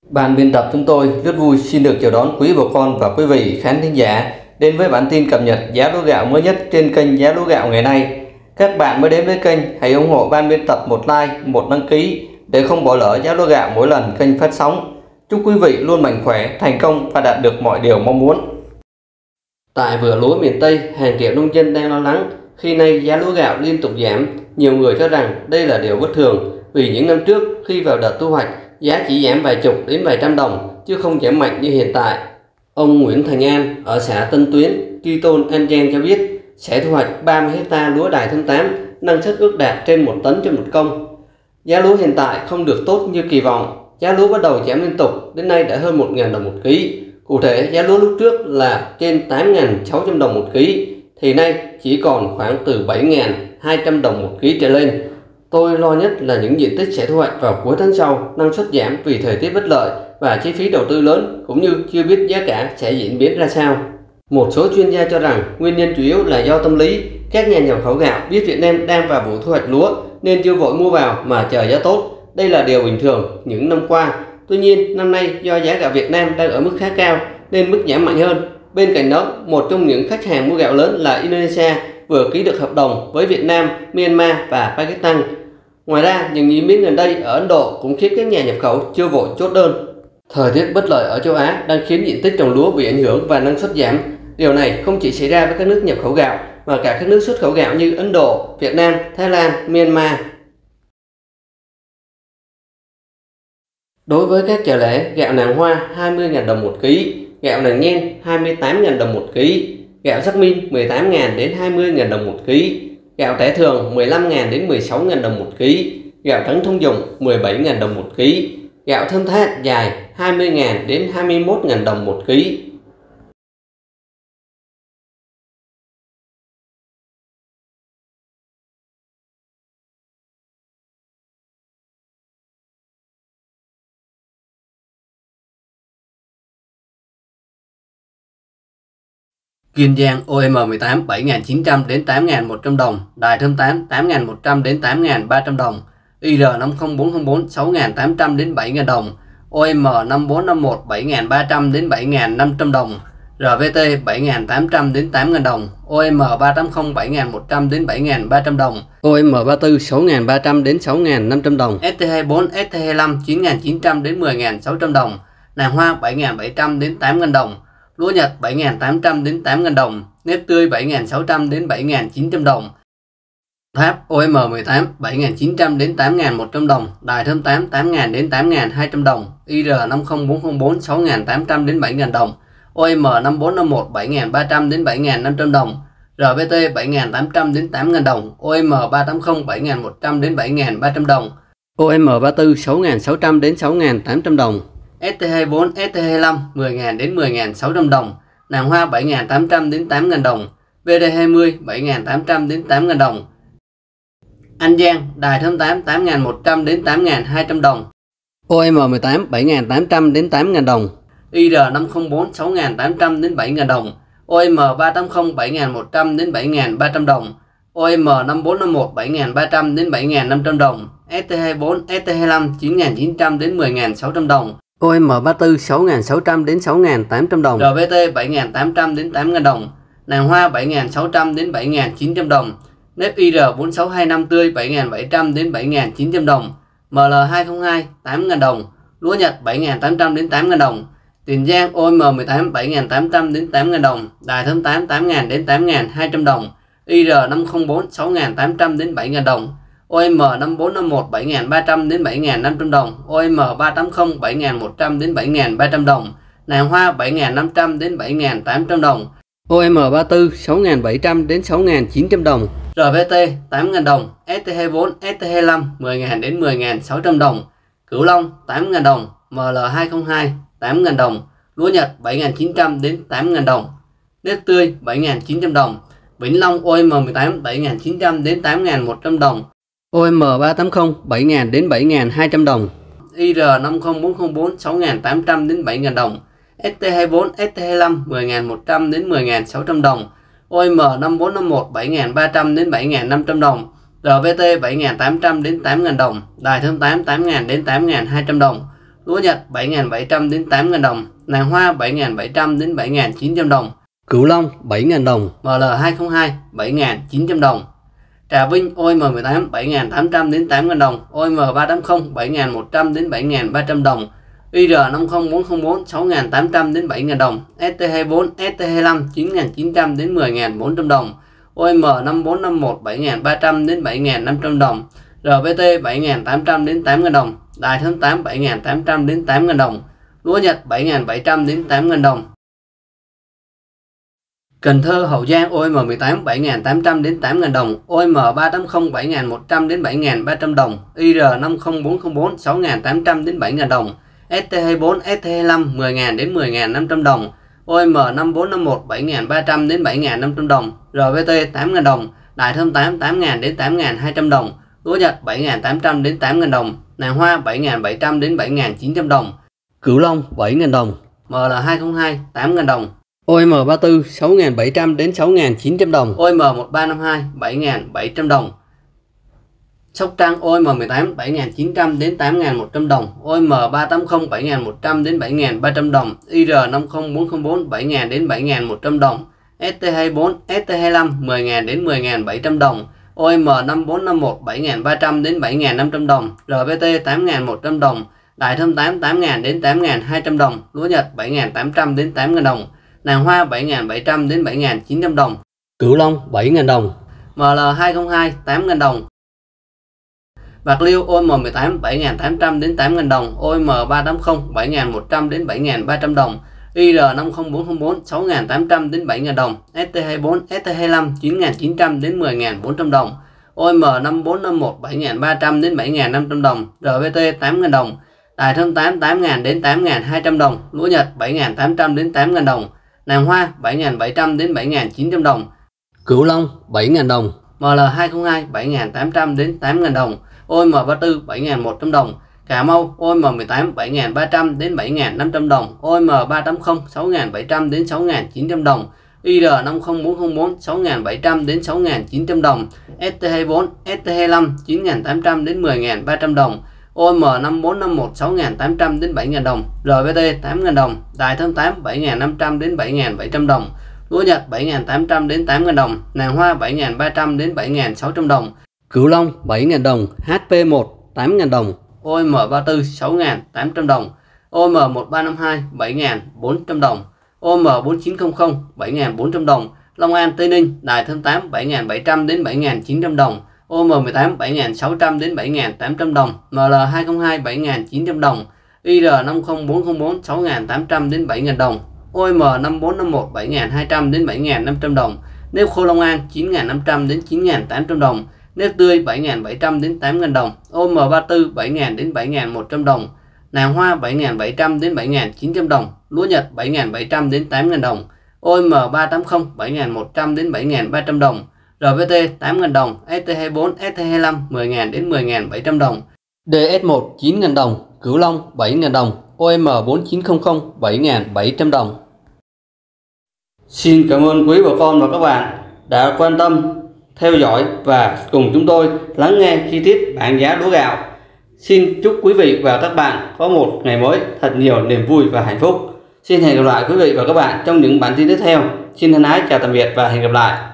Ban biên tập chúng tôi rất vui xin được chào đón quý bà con và quý vị khán thính giả đến với bản tin cập nhật giá lúa gạo mới nhất trên kênh Giá Lúa Gạo ngày nay. Các bạn mới đến với kênh, hãy ủng hộ ban biên tập một like, một đăng ký để không bỏ lỡ giá lúa gạo mỗi lần kênh phát sóng. Chúc quý vị luôn mạnh khỏe, thành công và đạt được mọi điều mong muốn. Tại vựa lúa miền Tây, hàng triệu nông dân đang lo lắng khi nay giá lúa gạo liên tục giảm. Nhiều người cho rằng đây là điều bất thường vì những năm trước khi vào đợt thu hoạch, giá chỉ giảm vài chục đến vài trăm đồng chứ không giảm mạnh như hiện tại. Ông Nguyễn Thành An ở xã Tân Tuyến, Tri Tôn, An Giang cho biết sẽ thu hoạch 30 ha lúa Đài Thơm 8, năng suất ước đạt trên 1 tấn trên một công. Giá lúa hiện tại không được tốt như kỳ vọng, giá lúa bắt đầu giảm liên tục, đến nay đã hơn 1.000 đồng một ký. Cụ thể, giá lúa lúc trước là trên 8.600 đồng một ký, thì nay chỉ còn khoảng từ 7.200 đồng một ký trở lên. Tôi lo nhất là những diện tích sẽ thu hoạch vào cuối tháng sau, năng suất giảm vì thời tiết bất lợi và chi phí đầu tư lớn, cũng như chưa biết giá cả sẽ diễn biến ra sao. Một số chuyên gia cho rằng nguyên nhân chủ yếu là do tâm lý. Các nhà nhập khẩu gạo biết Việt Nam đang vào vụ thu hoạch lúa nên chưa vội mua vào mà chờ giá tốt. Đây là điều bình thường những năm qua. Tuy nhiên, năm nay do giá gạo Việt Nam đang ở mức khá cao nên mức giảm mạnh hơn. Bên cạnh đó, một trong những khách hàng mua gạo lớn là Indonesia vừa ký được hợp đồng với Việt Nam, Myanmar và Pakistan. Ngoài ra, những diễn biến gần đây ở Ấn Độ cũng khiến các nhà nhập khẩu chưa vội chốt đơn. Thời tiết bất lợi ở châu Á đang khiến diện tích trồng lúa bị ảnh hưởng và năng suất giảm. Điều này không chỉ xảy ra với các nước nhập khẩu gạo mà cả các nước xuất khẩu gạo như Ấn Độ, Việt Nam, Thái Lan, Myanmar. Đối với các chợ lẻ, gạo nàng hoa 20.000 đồng một ký, gạo nàng nhen 28.000 đồng một ký, gạo Jasmine 18.000 đến 20.000 đồng một ký, gạo tẻ thường 15.000 đến 16.000 đồng một ký, gạo trắng thông dụng 17.000 đồng một ký, gạo thơm thát dài 20.000 đến 21.000 đồng một ký. Kiên Giang OM18 7.900 đến 8.100 đồng, Đài Thơm 8 8.100 đến 8.300 đồng, IR50404 6.800 đến 7.000 đồng, OM5451 7.300 đến 7.500 đồng, RVT 7.800 đến 8.000 đồng, OM380 7.100 đến 7.300 đồng, OM34 6.300 đến 6.500 đồng, ST24 ST25 9.900 đến 10.600 đồng, nàng hoa 7.700 đến 8.000 đồng, lúa Nhật 7.800 đến 8.000 đồng, nếp tươi 7.600 đến 7.900 đồng, Tháp OM18 7.900 đến 8.100 đồng, Đài Thơm 8 8.000 đến 8.200 đồng, IR50404 6.800 đến 7.000 đồng, OM5451 7.300 đến 7.500 đồng, RVT 7.800 đến 8.000 đồng, OM380 7.100 đến 7.300 đồng, OM34 6.600 đến 6.800 đồng, ST24 ST25 10.000 đến 10.600 đồng, nàng hoa 7.800 đến 8.000 đồng, VD20 7.800 đến 8.000 đồng, An Giang Đài Thơm 8 8.100 đến 8.200 đồng, OM18 7.800 đến 8.000 đồng, IR504 6.800 đến 7.000 đồng, OM380 7.100 đến 7.300 đồng, OM5451 7.300 đến 7.500 đồng, ST24 ST25 9.900 đến 10.600 đồng, OM34 6.600 đến 6.800 đồng, RVT 7.800 đến 8.000 đồng, nàng hoa 7.600 đến 7.900 đồng, nếp IR4625 tươi 7.700 đến 7.900 đồng, ML202 8.000 đồng, lúa Nhật 7.800 đến 8.000 đồng, Tiền Giang OM18 7.800 đến 8.000 đồng, Đài Thơm 8 8.000 đến 8.200 đồng, IR504 6.800 đến 7.000 đồng, OM5451 7.300 đến 7.500 đồng, OM380 7.100 đến 7.300 đồng, nàng hoa 7.500 đến 7.800 đồng, OM34 6.700 đến 6.900 đồng, RVT 8.000 đồng, ST24 ST25 10.000 đến 10.600 đồng, Cửu Long 8.000 đồng, ML202 8.000 đồng, lúa Nhật 7.900 đến 8.000 đồng, nếp tươi 7.900 đồng, Vĩnh Long OM18 7.900 đến 8.100 đồng, OM380 7.000 đến 7.200 đồng, IR50404 6.800 đến 7.000 đồng, ST24 ST25 10.100 đến 10.600 đồng, OM5451 7.300 đến 7.500 đồng, RVT 7.800 đến 8.000 đồng, Đài Thơm 8 8.000 đến 8.200 đồng, Lúa Nhật 7.700 đến 8.000 đồng. Nàng Hoa 7.700 đến 7.900 đồng. Cửu Long 7.000 đồng. ML202 7.900 đồng. Trà Vinh OM18 7.800 đến 8.000 đồng. OM380 7.100 đến 7.300 đồng. IR50404 6.800 đến 7.000 đồng. ST24 ST25 9.900 đến 10.400 đồng. OM5451 7.300 đến 7.500 đồng. RVT 7.800 đến 8.000 đồng. Đài Thơm 8 7.800 đến 8.000 đồng. Lúa Nhật 7.700 đến 8.000 đồng. Cần Thơ Hậu Giang OM18 7.800 đến 8.000 đồng. OM380 7.100 đến 7.300 đồng. IR50404 6.800 đến 7.000 đồng. ST24 ST25 10.000 đến 10.500 đồng. OM5451 7.300 đến 7.500 đồng. RVT 8.000 đồng. Đài Thơm 8 8.000 đến 8.200 đồng. Lúa Nhật 7.800 đến 8.000 đồng. Nàng Hoa 7.700 đến 7.900 đồng. Cửu Long 7.000 đồng. ML202 8.000 đồng. OM34 6.700 đến 6.900 đồng. OM1352 7.700 đồng. Sóc Trăng OM18 7.900 đến 8.100 đồng. OM380 7.100 đến 7.300 đồng. IR50404 7.000 đến 7.100 đồng. ST24 ST25 10.000 đến 10.700 đồng. OM5451 7.300 đến 7.500 đồng. RVT 8.100 đồng. Đài Thơm 8 8.000 đến 8.200 đồng. Lúa Nhật 7.800 đến 8.000 đồng. Nàng Hoa 7.700 đến 7.900 đồng. Cửu Long 7.000 đồng. ML202 8.000 đồng. Bạc Liêu OM18 7.800 đến 8.000 đồng. OM380 7.100 đến 7.300 đồng. IR50404 6.800 đến 7.000 đồng. ST24 ST25 9.900 đến 10.400 đồng. OM5451 7.300 đến 7.500 đồng. RVT 8.000 đồng. Đài Thơm 8 8.000 đến 8.200 đồng. Lúa Nhật 7.800 đến 8.000 đồng. Nàng Hoa 7.700 đến 7.900 đồng. Cửu Long 7.000 đồng. ML202 7.800 đến 8.000 đồng. OM34 7.100 đồng. Cà Mau OM18 7.300 đến 7.500 đồng. OM380 6.700 đến 6.900 đồng. IR50404 6.700 đến 6.900 đồng. ST24 ST25 9.800 đến 10.300 đồng. OM5451 6.800 đến 7.000 đồng. RVT 8.000 đồng. Đài Thơm 8 7.500 đến 7.700 đồng. Lúa Nhật 7.800 đến 8.000 đồng. Nàng Hoa 7.300 đến 7.600 đồng. Cửu Long 7.000 đồng. HP1 8.000 đồng. OM34 6.800 đồng. OM1352 7.400 đồng. OM4900 7.400 đồng. Long An Tây Ninh Đài Thơm 8 7.700 đến 7.900 đồng. OM18 7.600 đến 7.800 đồng. ML202 7.900 đồng. IR50404 6.800 đến 7.000 đồng. OM5451 7.200 đến 7.500 đồng. Nếp khô Long An 9.500 đến 9.800 đồng. Nếp tươi 7.700 đến 8.000 đồng. OM34 7.000 đến 7.100 đồng. Nàng Hoa 7.700 đến 7.900 đồng. Lúa Nhật 7.700 đến 8.000 đồng. OM380 7.100 đến 7.300 đồng. RVT 8.000 đồng. ST24 ST25 10.000 đến 10.700 đồng. DS1 9.000 đồng. Cửu Long 7.000 đồng. OM4900 7.700 đồng. Xin cảm ơn quý bà con và các bạn đã quan tâm theo dõi và cùng chúng tôi lắng nghe chi tiết bảng giá lúa gạo. Xin chúc quý vị và các bạn có một ngày mới thật nhiều niềm vui và hạnh phúc. Xin hẹn gặp lại quý vị và các bạn trong những bản tin tiếp theo. Xin thân ái chào tạm biệt và hẹn gặp lại.